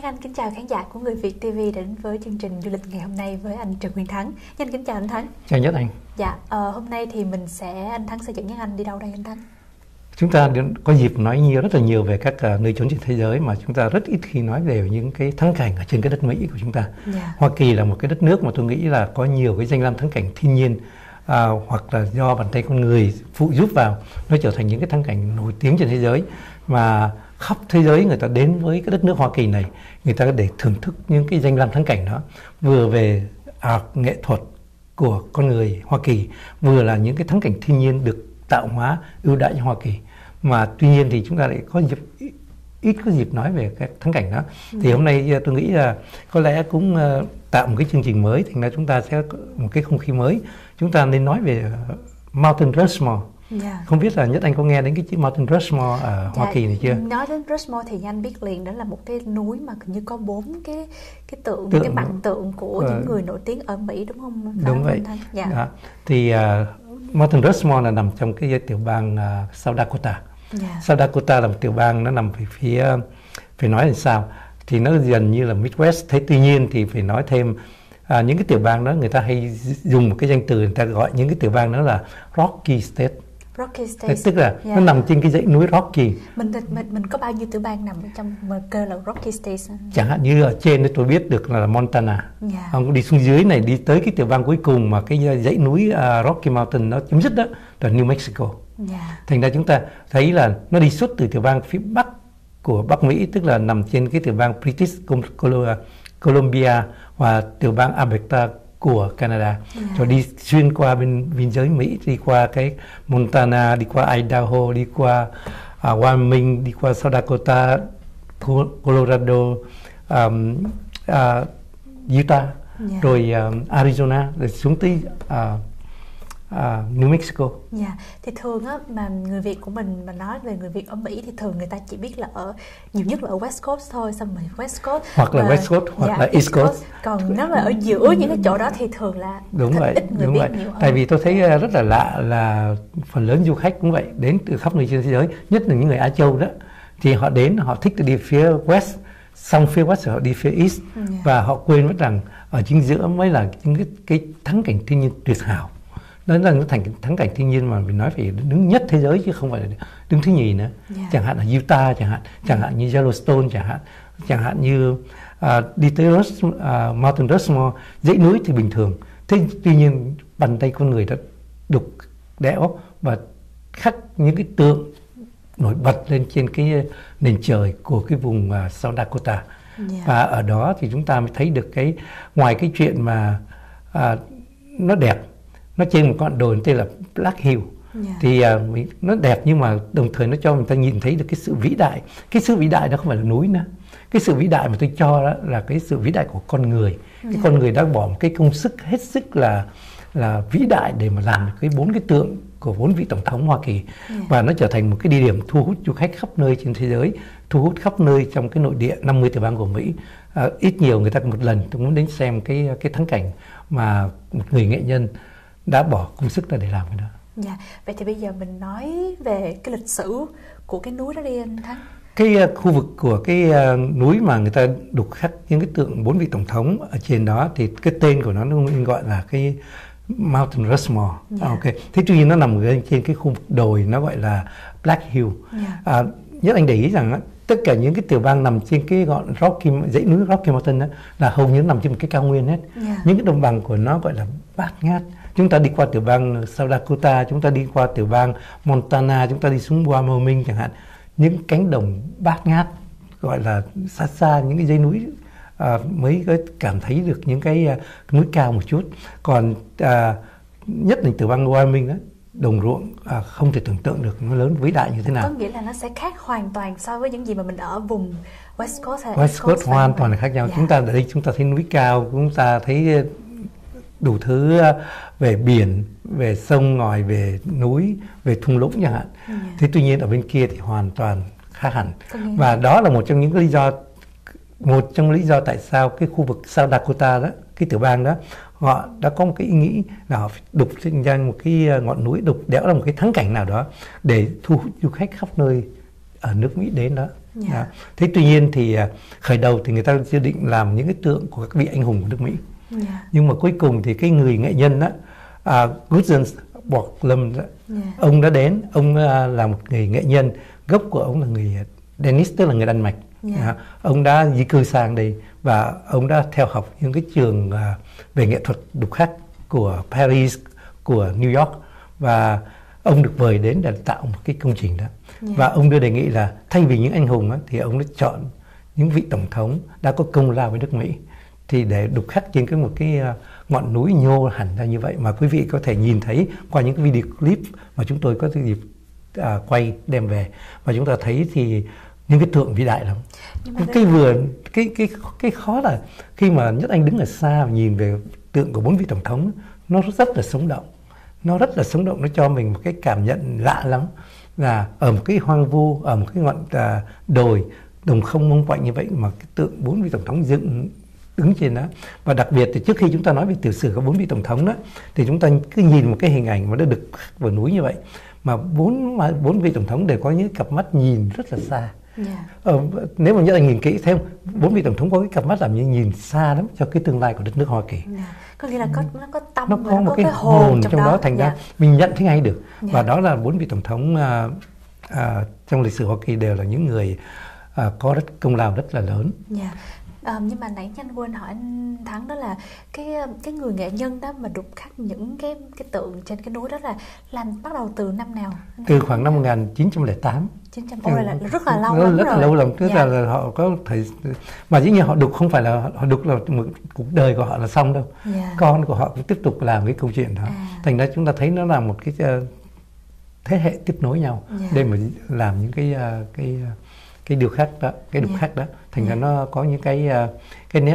Nhân Anh kính chào khán giả của Người Việt TV đến với chương trình du lịch ngày hôm nay với anh Trần Nguyên Thắng. Nhân Anh kính chào anh Thắng. Chào Nhất Anh. Dạ, hôm nay thì anh Thắng sẽ dẫn Nhân Anh đi đâu đây anh Thắng? Chúng ta có dịp nói rất là nhiều về các nơi chốn trên thế giới mà chúng ta rất ít khi nói về những cái thắng cảnh ở trên cái đất Mỹ của chúng ta. Hoa Kỳ là một cái đất nước mà tôi nghĩ là có nhiều cái danh lam thắng cảnh thiên nhiên hoặc là do bàn tay con người phụ giúp vào, nó trở thành những cái thắng cảnh nổi tiếng trên thế giới mà khắp thế giới người ta đến với cái đất nước Hoa Kỳ này, người ta để thưởng thức những cái danh lam thắng cảnh đó, vừa về nghệ thuật của con người Hoa Kỳ, vừa là những cái thắng cảnh thiên nhiên được tạo hóa ưu đãi cho Hoa Kỳ. Mà tuy nhiên thì chúng ta lại ít có dịp nói về các thắng cảnh đó. Thì hôm nay tôi nghĩ là có lẽ cũng tạo một cái chương trình mới, thành ra chúng ta sẽ có một cái không khí mới. Chúng ta nên nói về Mountain Rushmore. Không biết là Nhất Anh có nghe đến cái chữ Mountain Rushmore ở Hoa Kỳ này chưa? Nói đến Rushmore thì anh biết liền, đó là một cái núi mà hình như có 4 cái tượng cái bằng tượng của những người nổi tiếng ở Mỹ, đúng không? Đúng vậy. Đó. Thì Mountain Rushmore là nằm trong cái tiểu bang South Dakota. South Dakota là một tiểu bang, nó nằm về phía, phải nói là sao, thì nó gần như là Midwest. Thế tuy nhiên thì phải nói thêm những cái tiểu bang đó người ta hay dùng một cái danh từ, người ta gọi những cái tiểu bang đó là Rocky State. Rocky State. Tức là nó nằm trên cái dãy núi Rocky. Mình có bao nhiêu tiểu bang nằm trong mà kêu là Rocky State? Chẳng hạn như ở trên tôi biết được là Montana. Ông đi xuống dưới này đi tới cái tiểu bang cuối cùng mà cái dãy núi Rocky Mountain nó chấm dứt đó là New Mexico. Thành ra chúng ta thấy là nó đi suốt từ tiểu bang phía bắc của Bắc Mỹ, tức là nằm trên cái tiểu bang British Columbia và tiểu bang Alberta của Canada, rồi đi xuyên qua bên biên giới Mỹ, đi qua cái Montana, đi qua Idaho, đi qua Wyoming, đi qua South Dakota, Colorado, Utah, rồi Arizona, rồi xuống tới New Mexico. Thì thường á, mà người Việt của mình mà nói về người Việt ở Mỹ thì thường người ta chỉ biết là nhiều nhất là ở West Coast thôi, xong rồi West Coast hoặc là West Coast hoặc là East Coast. Còn nếu là ở giữa những cái chỗ đó thì thường là đúng vậy, ít người biết nhiều hơn. Tại vì tôi thấy rất là lạ là phần lớn du khách cũng vậy, đến từ khắp nơi trên thế giới, nhất là những người Á Châu đó, thì họ đến họ thích đi phía West, xong phía West họ đi phía East, và họ quên mất rằng ở chính giữa mới là những cái thắng cảnh thiên nhiên tuyệt hảo. Đó là nó thành thắng cảnh thiên nhiên mà mình nói phải đứng nhất thế giới chứ không phải là đứng thứ nhì nữa. Chẳng hạn là Utah, chẳng hạn như Yellowstone, chẳng hạn như đi tới Mountain Rushmore, dãy núi thì bình thường. Thế tuy nhiên bàn tay con người đã đục đẽo và khắc những cái tượng nổi bật lên trên cái nền trời của cái vùng South Dakota. Và ở đó thì chúng ta mới thấy được cái, ngoài cái chuyện mà nó đẹp, nó trên một con đồi tên là Black Hill, thì nó đẹp nhưng mà đồng thời nó cho người ta nhìn thấy được cái sự vĩ đại. Cái sự vĩ đại đó không phải là núi nữa, cái sự vĩ đại mà tôi cho đó là cái sự vĩ đại của con người. Cái con người đã bỏ một cái công sức hết sức là vĩ đại để mà làm được cái 4 cái tượng của 4 vị tổng thống Hoa Kỳ, và nó trở thành một cái địa điểm thu hút du khách khắp nơi trên thế giới, thu hút khắp nơi trong cái nội địa 50 tiểu bang của Mỹ. Ít nhiều người ta một lần tôi muốn đến xem cái thắng cảnh mà một người nghệ nhân đã bỏ công sức ra để làm cái đó. Vậy thì bây giờ mình nói về cái lịch sử của cái núi đó đi anh Thắng. Cái khu vực của cái núi mà người ta đục khắc những cái tượng 4 vị tổng thống ở trên đó thì cái tên của nó gọi là cái Mountain Rushmore. Thế tuy nhiên nó nằm trên cái khu vực đồi, nó gọi là Black Hill. Nhất anh để ý rằng tất cả những cái tiểu bang nằm trên cái ngọn dãy núi Rocky Mountain đó là hầu như nằm trên một cái cao nguyên hết. Những cái đồng bằng của nó gọi là bát ngát. Chúng ta đi qua tiểu bang South Dakota, chúng ta đi qua tiểu bang Montana, chúng ta đi xuống Wyoming chẳng hạn, những cánh đồng bát ngát, gọi là xa xa những cái dãy núi mới có cảm thấy được những cái núi cao một chút. Còn nhất là tiểu bang Wyoming đó, đồng ruộng không thể tưởng tượng được nó lớn vĩ đại như thế nào. Có nghĩa là nó sẽ khác hoàn toàn so với những gì mà mình ở vùng West Coast hay West Coast hoàn toàn là khác nhau. Chúng ta ở đây chúng ta thấy núi cao, chúng ta thấy đủ thứ về biển, về sông ngòi, về núi, về thung lũng chẳng hạn. Thế tuy nhiên ở bên kia thì hoàn toàn khác hẳn. Và đó là một trong những lý do tại sao cái khu vực South Dakota đó, cái tiểu bang đó, họ đã có một cái ý nghĩ là họ phải đục ra một cái ngọn núi, đục đẽo ra một cái thắng cảnh nào đó để thu hút du khách khắp nơi ở nước Mỹ đến đó. Thế tuy nhiên thì khởi đầu thì người ta dự định làm những cái tượng của các vị anh hùng của nước Mỹ. Nhưng mà cuối cùng thì cái người nghệ nhân đó, Gudrun Borglum, ông đã đến, ông là một người nghệ nhân, gốc của ông là người Danish, tức là người Đan Mạch. Ông đã di cư sang đây và ông đã theo học những cái trường về nghệ thuật đục khắc của Paris, của New York, và ông được mời đến để tạo một cái công trình đó. Và ông đưa đề nghị là thay vì những anh hùng đó, thì ông đã chọn những vị tổng thống đã có công lao với nước Mỹ, thì để đục khắc trên một cái ngọn núi nhô hẳn ra như vậy, mà quý vị có thể nhìn thấy qua những cái video clip mà chúng tôi có dịp quay đem về, và chúng ta thấy thì những cái tượng vĩ đại lắm. Cái khó là khi mà Nhất Anh đứng ở xa và nhìn về tượng của 4 vị tổng thống, nó rất là sống động, nó cho mình một cái cảm nhận lạ lắm, là ở một cái hoang vu, ở một cái ngọn đồi đồng không mông quạnh như vậy mà cái tượng 4 vị tổng thống đứng trên đó. Và đặc biệt thì trước khi chúng ta nói về tiểu sử của 4 vị tổng thống đó, thì chúng ta cứ nhìn một cái hình ảnh mà nó được khắc vào núi như vậy, mà bốn vị tổng thống đều có những cặp mắt nhìn rất là xa. Nếu mà Nhất Anh nhìn kỹ thêm, 4 vị tổng thống có cái cặp mắt làm như nhìn xa lắm cho cái tương lai của đất nước Hoa Kỳ. Có nghĩa là nó có tâm, nó có một cái hồn trong đó, thành ra mình nhận thấy ngay được. Và đó là 4 vị tổng thống trong lịch sử Hoa Kỳ đều là những người có công lao rất là lớn. Nhưng mà nãy anh quên hỏi anh Thắng, đó là cái người nghệ nhân đó mà đục khắc những cái tượng trên cái núi đó là làm bắt đầu từ năm nào? Từ khoảng năm 1908. Là rất là lâu lắm rất rồi. Là lâu lắm, tức là họ có thời, mà dĩ nhiên họ đục không phải là họ đục là một cuộc đời của họ là xong đâu. Con của họ cũng tiếp tục làm cái câu chuyện đó. Thành ra chúng ta thấy nó là một cái thế hệ tiếp nối nhau để mà làm những cái điều khác đó, cái đục khắc đó. Thành ra nó có những cái nét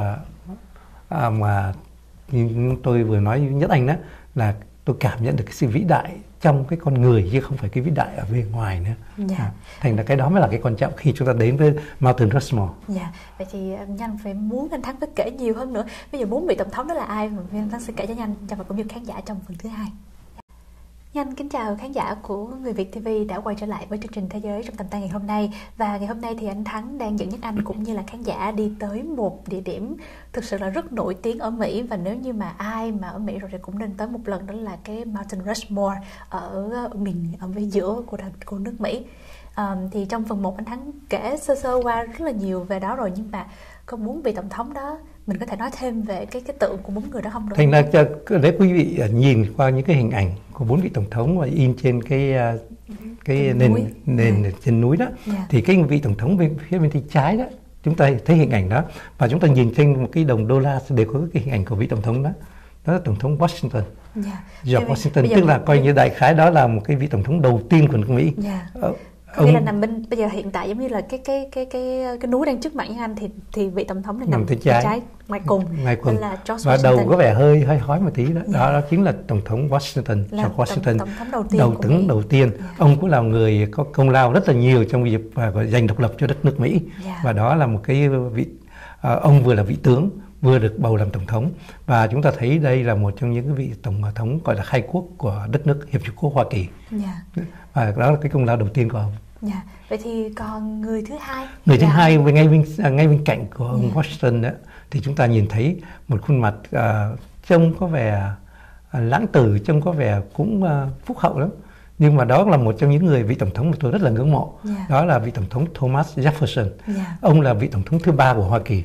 mà như tôi vừa nói với Nhất Anh đó, là tôi cảm nhận được cái sự vĩ đại trong cái con người chứ không phải cái vĩ đại ở bên ngoài nữa. Thành ra cái đó mới là cái quan trọng khi chúng ta đến với Mountain Rushmore. Vậy thì Nhanh phải muốn anh Thắng phải kể nhiều hơn nữa. Bây giờ 4 vị tổng thống đó là ai mà anh Thắng sẽ kể cho Nhanh và cũng như khán giả trong phần thứ 2. Nhanh kính chào khán giả của Người Việt TV đã quay trở lại với chương trình Thế giới trong tầm tay ngày hôm nay. Và ngày hôm nay thì anh Thắng đang dẫn Nhất Anh cũng như là khán giả đi tới một địa điểm thực sự là rất nổi tiếng ở Mỹ. Và nếu như mà ai mà ở Mỹ rồi thì cũng nên tới một lần, đó là cái Mountain Rushmore ở phía giữa của nước Mỹ. Thì trong phần 1 anh Thắng kể sơ qua rất là nhiều về đó rồi, nhưng mà có 4 vị tổng thống đó, mình có thể nói thêm về cái tượng của 4 người đó không? Thành ra để quý vị nhìn qua những cái hình ảnh của 4 vị tổng thống và in trên cái nền trên núi đó, thì cái vị tổng thống phía bên tay trái đó, chúng ta thấy hình ảnh đó, và chúng ta nhìn trên một cái đồng đô la đều có cái hình ảnh của vị tổng thống đó. Đó là tổng thống Washington, George Washington, tức là coi như đại khái đó là một cái vị tổng thống đầu tiên của nước Mỹ. Có nghĩa là nằm bên bây giờ hiện tại giống như là cái núi đang trước mặt anh thì vị tổng thống này nằm bên trái ngoài cùng là George và Washington. đầu có vẻ hơi hói một tí đó. Đó chính là tổng thống Washington, George Washington, tổng thống đầu tiên. Ông cũng là người có công lao rất là nhiều trong việc giành độc lập cho đất nước Mỹ. Và đó là một cái vị ông vừa là vị tướng, vừa được bầu làm tổng thống, và chúng ta thấy đây là một trong những cái vị tổng thống gọi là khai quốc của đất nước Hiệp chủng quốc Hoa Kỳ. Và đó là cái công lao đầu tiên của ông. Vậy thì còn người thứ hai? Người thứ hai ngay bên cạnh của ông Washington đó, thì chúng ta nhìn thấy một khuôn mặt trông có vẻ lãng tử, trông có vẻ cũng phúc hậu lắm. Nhưng mà đó là một trong những vị tổng thống mà tôi rất là ngưỡng mộ. Đó là vị tổng thống Thomas Jefferson. Ông là vị tổng thống thứ 3 của Hoa Kỳ.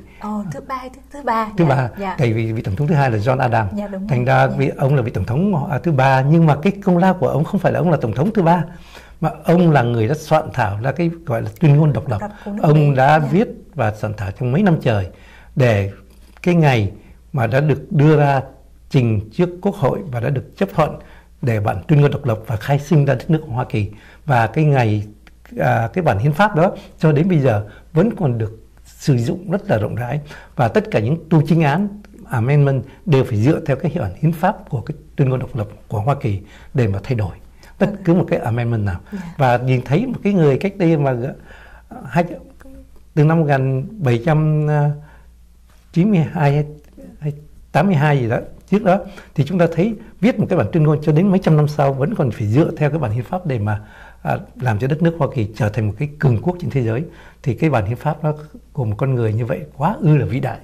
Thứ ba. Tại vì vị tổng thống thứ 2 là John Adams. Thành ra ông là vị tổng thống thứ 3, nhưng mà cái công lao của ông không phải là ông là tổng thống thứ 3, mà ông là người đã soạn thảo ra cái gọi là tuyên ngôn độc lập. Ông đã viết và soạn thảo trong mấy năm trời, để cái ngày mà đã được đưa ra trình trước Quốc hội và đã được chấp thuận để bản tuyên ngôn độc lập và khai sinh ra đất nước Hoa Kỳ. Và cái ngày cái bản hiến pháp đó cho đến bây giờ vẫn còn được sử dụng rất là rộng rãi, và tất cả những tu chính án amendment đều phải dựa theo cái bản hiến pháp của cái tuyên ngôn độc lập của Hoa Kỳ để mà thay đổi bất cứ một cái amendment nào. Và nhìn thấy một cái người cách đây mà từ năm 1792 hay 82 gì đó, trước đó, thì chúng ta thấy viết một cái bản tuyên ngôn cho đến mấy trăm năm sau vẫn còn phải dựa theo cái bản hiến pháp để mà làm cho đất nước Hoa Kỳ trở thành một cái cường quốc trên thế giới, thì cái bản hiến pháp nó của một con người như vậy quá ư là vĩ đại.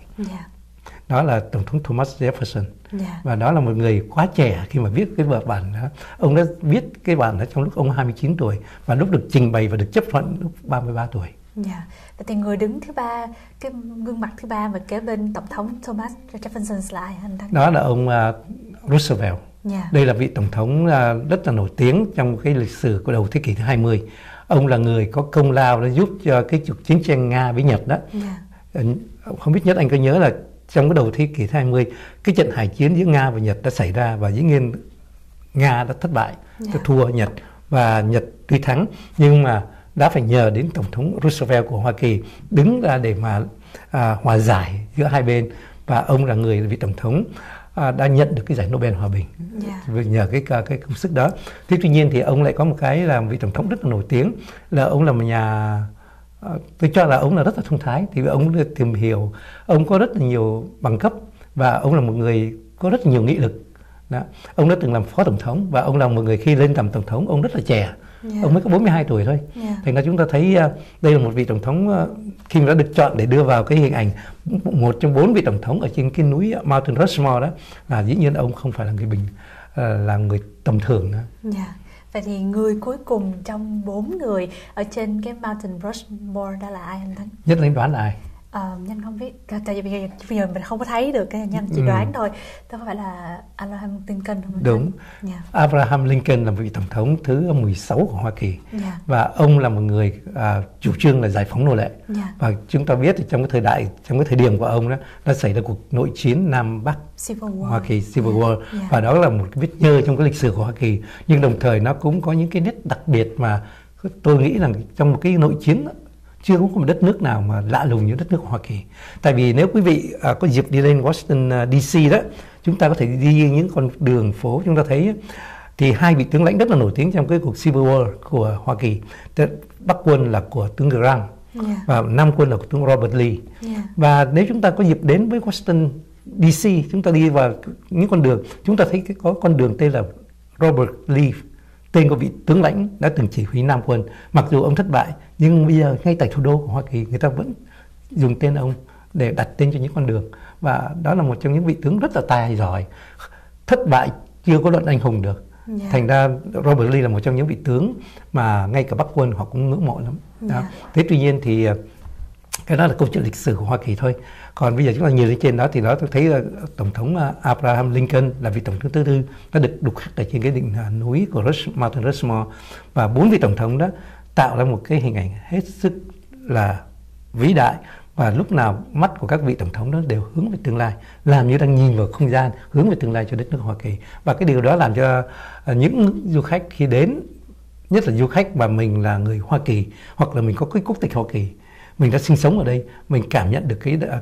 Đó là Tổng thống Thomas Jefferson. Và đó là một người quá trẻ khi mà viết cái bản đó. Ông đã viết cái bản đó trong lúc ông 29 tuổi và lúc được trình bày và được chấp thuận lúc 33 tuổi. Và thì người đứng thứ ba, cái gương mặt thứ ba mà kế bên Tổng thống Thomas Jefferson là ai anh Thắng? Đó là ông Roosevelt. Đây là vị Tổng thống rất là nổi tiếng trong cái lịch sử của đầu thế kỷ thứ 20. Ông là người có công lao đã giúp cho cái cuộc chiến tranh Nga với Nhật đó. Không biết Nhất anh có nhớ là trong cái đầu thế kỷ thứ 20, cái trận hải chiến giữa Nga và Nhật đã xảy ra và dĩ nhiên Nga đã thất bại, đã thua Nhật và Nhật tuy thắng, nhưng mà đã phải nhờ đến Tổng thống Roosevelt của Hoa Kỳ đứng ra để mà hòa giải giữa hai bên, và ông là người vị Tổng thống đã nhận được cái giải Nobel Hòa bình nhờ cái công sức đó. Thế tuy nhiên thì ông lại có một cái là vị Tổng thống rất là nổi tiếng, là ông là một nhà, tôi cho là ông là rất là thông thái, thì ông tìm hiểu, ông có rất là nhiều bằng cấp và ông là một người có rất là nhiều nghị lực. Đó. Ông đã từng làm phó tổng thống và ông là một người khi lên làm tổng thống ông rất là trẻ. Ông mới có 42 tuổi thôi. Thành ra chúng ta thấy đây là một vị tổng thống khi mà đã được chọn để đưa vào cái hình ảnh một trong 4 vị tổng thống ở trên cái núi Mountain Rushmore đó, là dĩ nhiên ông không phải là người là người tầm thường nữa. Vậy thì người cuối cùng trong 4 người ở trên cái Mountain Rushmore đó là ai anh Thắng? Nhất anh đoán là ai? Nhanh không biết, tại vì bây giờ mình không có thấy được, cái nhanh chỉ đoán thôi. Đó có phải là Abraham Lincoln không? Đúng. Abraham Lincoln là vị tổng thống thứ 16 của Hoa Kỳ. Và ông là một người chủ trương là giải phóng nô lệ. Và chúng ta biết thì trong cái thời điểm của ông đó, nó xảy ra cuộc nội chiến Nam Bắc Hoa Kỳ, Civil War. Và đó là một cái vết nhơ trong cái lịch sử của Hoa Kỳ. Nhưng đồng thời nó cũng có những cái nét đặc biệt mà tôi nghĩ rằng trong một cái nội chiến chưa có một đất nước nào mà lạ lùng như đất nước Hoa Kỳ. Tại vì nếu quý vị có dịp đi lên Washington DC đó, chúng ta có thể đi những con đường phố, chúng ta thấy thì hai vị tướng lãnh rất là nổi tiếng trong cái cuộc Civil War của Hoa Kỳ. Bắc quân là của tướng Grant và Nam quân là của tướng Robert Lee. Và nếu chúng ta có dịp đến với Washington DC, chúng ta đi vào những con đường, chúng ta thấy có con đường tên là Robert Lee, tên của vị tướng lãnh đã từng chỉ huy Nam quân. Mặc dù ông thất bại, nhưng bây giờ ngay tại thủ đô của Hoa Kỳ, người ta vẫn dùng tên ông để đặt tên cho những con đường. Và đó là một trong những vị tướng rất là tài giỏi. Thất bại chưa có luận anh hùng được. Thành ra Robert Lee là một trong những vị tướng mà ngay cả Bắc quân họ cũng ngưỡng mộ lắm. Thế tuy nhiên thì cái đó là câu chuyện lịch sử của Hoa Kỳ thôi. Còn bây giờ chúng ta nhìn lên trên đó thì đó tôi thấy Tổng thống Abraham Lincoln là vị tổng thống thứ tư đã được đục khắc ở trên cái đỉnh núi của Mountain Rushmore, và 4 vị tổng thống đó tạo ra một cái hình ảnh hết sức là vĩ đại, và lúc nào mắt của các vị tổng thống đó đều hướng về tương lai, làm như đang nhìn vào không gian, hướng về tương lai cho đất nước Hoa Kỳ. Và cái điều đó làm cho những du khách khi đến, nhất là du khách mà mình là người Hoa Kỳ hoặc là mình có cái quốc tịch Hoa Kỳ, mình đã sinh sống ở đây, mình cảm nhận được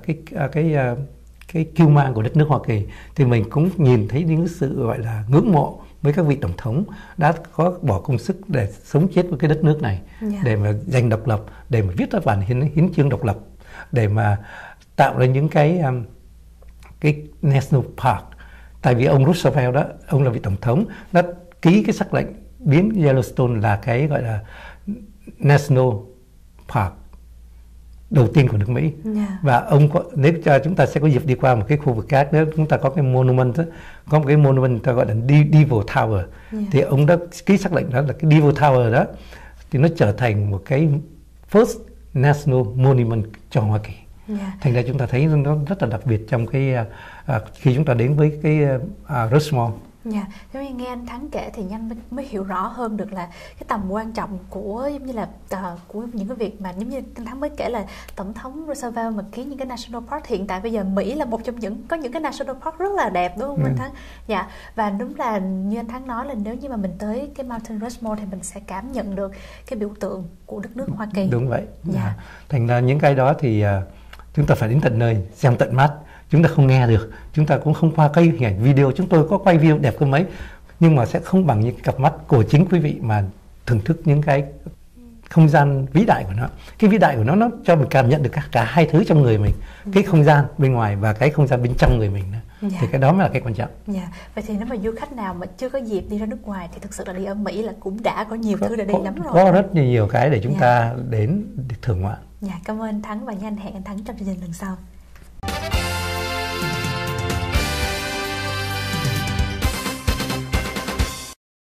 cái kiêu mang của đất nước Hoa Kỳ, thì mình cũng nhìn thấy những sự gọi là ngưỡng mộ với các vị tổng thống đã có bỏ công sức để sống chết với cái đất nước này, để mà giành độc lập, để mà viết ra bản hiến chương độc lập, để mà tạo ra những cái National Park. Tại vì ông Roosevelt đó, ông là vị tổng thống đã ký cái sắc lệnh biến Yellowstone là cái gọi là National Park đầu tiên của nước Mỹ. Và ông có, nếu cho chúng ta sẽ có dịp đi qua một cái khu vực khác nữa, chúng ta có cái monument đó, có một cái monument ta gọi là Devil Tower. Thì ông đã ký sắc lệnh đó là cái Devil Tower đó, thì nó trở thành một cái first national monument cho Hoa Kỳ. Thành ra chúng ta thấy nó rất là đặc biệt trong cái khi chúng ta đến với cái Rushmore. Nếu như nghe anh Thắng kể thì Nhanh mới hiểu rõ hơn được là cái tầm quan trọng của giống như là của những cái việc mà giống như anh Thắng mới kể là Tổng thống Roosevelt mà ký những cái National Park. Hiện tại bây giờ Mỹ là một trong có những cái National Park rất là đẹp, đúng không anh Thắng? Và đúng là như anh Thắng nói là nếu như mà mình tới cái Mountain Rushmore thì mình sẽ cảm nhận được cái biểu tượng của đất nước Hoa Kỳ. Đúng vậy. Thành ra những cái đó thì chúng ta phải đến tận nơi xem tận mắt. Chúng ta không nghe được, chúng ta cũng không qua cái hình ảnh video. Chúng tôi có quay video đẹp hơn mấy, nhưng mà sẽ không bằng những cặp mắt của chính quý vị mà thưởng thức những cái không gian vĩ đại của nó. Cái vĩ đại của nó cho mình cảm nhận được cả hai thứ trong người mình, cái không gian bên ngoài và cái không gian bên trong người mình nữa. Thì cái đó mới là cái quan trọng. Vậy thì nếu mà du khách nào mà chưa có dịp đi ra nước ngoài thì thực sự là đi ở Mỹ là cũng đã có nhiều thứ để đi lắm rồi. Có rất nhiều cái để chúng ta đến để thưởng ngoạn. Cảm ơn Thắng và Nhanh, hẹn anh Thắng trong chương trình lần sau.